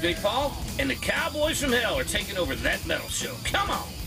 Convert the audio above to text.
Big Paul, and the Cowboys from Hell are taking over that metal show. Come on!